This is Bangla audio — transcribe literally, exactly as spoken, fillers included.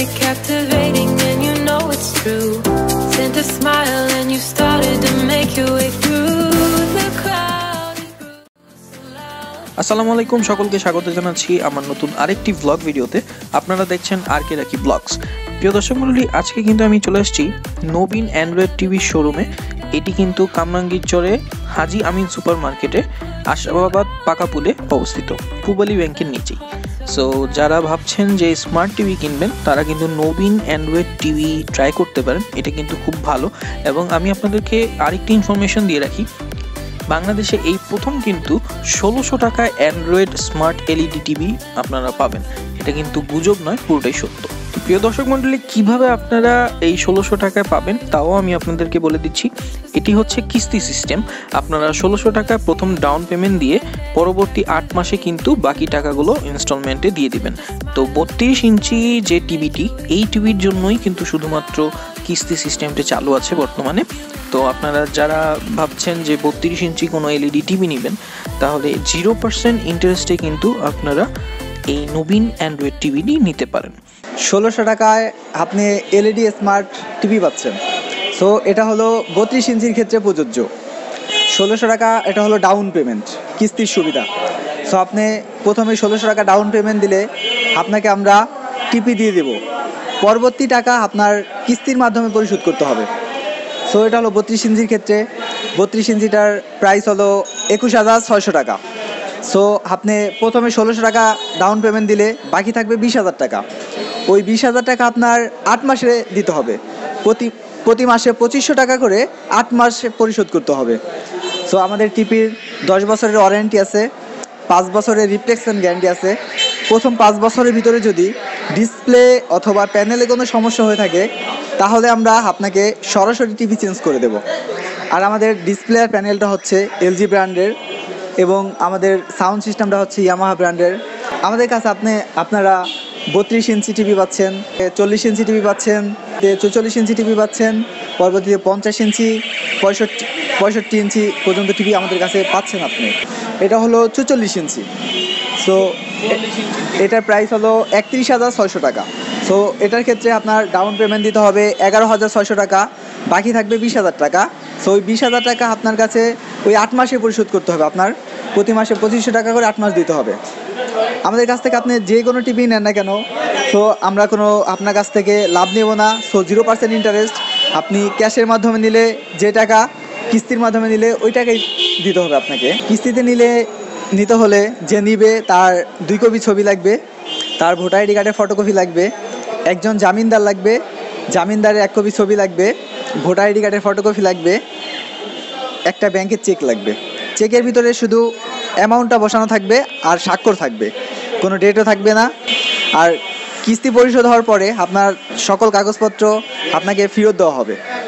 very captivating and you know it's true. Sent a smile and you started to make your way through the crowd. আসসালামু আলাইকুম, সকলকে স্বাগত জানাচ্ছি আমার নতুন আরেকটি ব্লগ ভিডিওতে। আপনারা দেখছেন আর কে রাকি ব্লগস। প্রিয় দর্শক মণ্ডলী, আজকে কিন্তু আমি চলে আসছি নবীন অ্যান্ড্রয়েড টিভি শোরুমে। এটি কিন্তু কামরাঙ্গীরচরে হাজি আমিন সুপার মার্কেটে আশাবাদ পাকাপুলে অবস্থিত, পূবালী ব্যাংকের নিচেই। সো যারা ভাবছেন যে স্মার্ট টিভি কিনবেন তারা কিন্তু নবীন অ্যান্ড্রয়েড টিভি ট্রাই করতে পারেন। এটা কিন্তু খুব ভালো। এবং আমি আপনাদেরকে আরেকটি ইনফরমেশন দিয়ে রাখি, বাংলাদেশে এই প্রথম কিন্তু ষোলোশো টাকায় অ্যান্ড্রয়েড স্মার্ট এলইডি টিভি আপনারা পাবেন। এটা কিন্তু গুজব নয়, পুরোটাই সত্য। তো প্রিয় দর্শক মণ্ডলী, কীভাবে আপনারা এই ষোলোশো টাকায় পাবেন তাও আমি আপনাদেরকে বলে দিচ্ছি। এটি হচ্ছে কিস্তি সিস্টেম। আপনারা ষোলোশো টাকা প্রথম ডাউন পেমেন্ট দিয়ে পরবর্তী আট মাসে কিন্তু বাকি টাকাগুলো ইনস্টলমেন্টে দিয়ে দিবেন। তো বত্রিশ ইঞ্চি যে টিভিটি, এই টিভির জন্যই কিন্তু শুধুমাত্র কিস্তি সিস্টেমটি চালু আছে বর্তমানে। তো আপনারা যারা ভাবছেন যে বত্রিশ ইঞ্চি কোনো এলইডি টিভি নেবেন, তাহলে জিরো পার্সেন্ট ইন্টারেস্টে কিন্তু আপনারা এই নবীন অ্যান্ড্রয়েড টিভিটি নিতে পারেন। ষোলোশো টাকায় আপনি এলইডি স্মার্ট টিভি পাচ্ছেন। সো এটা হলো বত্রিশ ইঞ্চির ক্ষেত্রে প্রযোজ্য। ষোলোশো টাকা এটা হলো ডাউন পেমেন্ট, কিস্তির সুবিধা। সো আপনি প্রথমে ষোলোশো টাকা ডাউন পেমেন্ট দিলে আপনাকে আমরা টিভি দিয়ে দেব, পরবর্তী টাকা আপনার কিস্তির মাধ্যমে পরিশোধ করতে হবে। সো এটা হলো বত্রিশ ইঞ্চির ক্ষেত্রে। বত্রিশ ইঞ্চিটার প্রাইস হলো একুশ হাজার ছয়শো টাকা। সো আপনি প্রথমে ষোলোশো টাকা ডাউন পেমেন্ট দিলে বাকি থাকবে বিশ হাজার টাকা। ওই বিশ হাজার টাকা আপনার আট মাসে দিতে হবে। প্রতি প্রতি মাসে পঁচিশশো টাকা করে আট মাসে পরিশোধ করতে হবে। সো আমাদের টিভির দশ বছরের ওয়ারেন্টি আছে, পাঁচ বছরের রিপ্লেসমেন্ট গ্যারান্টি আছে। প্রথম পাঁচ বছরের ভিতরে যদি ডিসপ্লে অথবা প্যানেলে কোনো সমস্যা হয়ে থাকে, তাহলে আমরা আপনাকে সরাসরি টিভি চেঞ্জ করে দেব। আর আমাদের ডিসপ্লে আর প্যানেলটা হচ্ছে এলজি ব্র্যান্ডের এবং আমাদের সাউন্ড সিস্টেমটা হচ্ছে ইয়ামাহা ব্র্যান্ডের। আমাদের কাছে আপনি আপনারা বত্রিশ ইঞ্চি টিভি পাচ্ছেন, চল্লিশ ইঞ্চি টিভি পাচ্ছেন, চৌচল্লিশ ইঞ্চি টিভি পাচ্ছেন, পরবর্তীতে পঞ্চাশ ইঞ্চি, পঁয়ষট্টি পঁয়ষট্টি ইঞ্চি পর্যন্ত টিভি আমাদের কাছে পাচ্ছেন আপনি। এটা হলো চৌচল্লিশ ইঞ্চি। সো এটার প্রাইস হলো একত্রিশ হাজার ছয়শো টাকা। সো এটার ক্ষেত্রে আপনার ডাউন পেমেন্ট দিতে হবে এগারো হাজার ছয়শো টাকা, বাকি থাকবে বিশ হাজার টাকা। সো ওই বিশ হাজার টাকা আপনার কাছে ওই আট মাসে পরিশোধ করতে হবে। আপনার প্রতি মাসে পঁচিশশো টাকা করে আট মাস দিতে হবে। আমাদের কাছ থেকে আপনি যে কোনো টিভি নেন না কেন, সো আমরা কোনো আপনার কাছ থেকে লাভ নেব না। So zero percent interest. আপনি ক্যাশের মাধ্যমে নিলে যে টাকা, কিস্তির মাধ্যমে নিলে ওই টাকাই দিতে হবে আপনাকে। কিস্তিতে নিলে নিতে হলে যে নিবে তার দুই কপি ছবি লাগবে, তার ভোটার আইডি কার্ডের ফটোকপি লাগবে, একজন জামিনদার লাগবে, জামিনদারের এক কপি ছবি লাগবে, ভোটার আইডি কার্ডের ফটোকপি লাগবে, একটা ব্যাংকের চেক লাগবে। চেকের ভিতরে শুধু অ্যামাউন্টটা বসানো থাকবে আর স্বাক্ষর থাকবে, কোনো ডেটও থাকবে না। আর কিস্তি পরিশোধ হওয়ার পরে আপনার সকল কাগজপত্র আপনাকে ফেরত দেওয়া হবে।